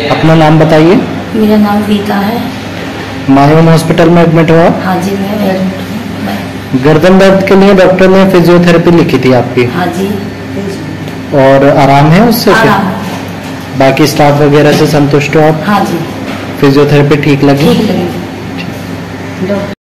अपना नाम बताइए। मेरा नाम गीता है। मायून हॉस्पिटल में एडमिट हुआ? हाँ जी, मैं एडमिट। गर्दन दर्द के लिए डॉक्टर ने फिजियोथेरेपी लिखी थी आपकी? हाँ जी। और आराम है उससे? आराम। बाकी स्टाफ वगैरह से संतुष्ट हो आप? हाँ जी। फिजियोथेरेपी ठीक लगी? ठीक लगी।